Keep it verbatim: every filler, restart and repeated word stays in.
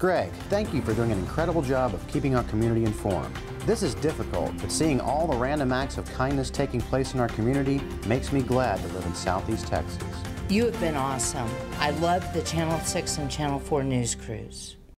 Greg, thank you for doing an incredible job of keeping our community informed. This is difficult, but seeing all the random acts of kindness taking place in our community makes me glad to live in Southeast Texas. You have been awesome. I love the Channel six and Channel four news crews.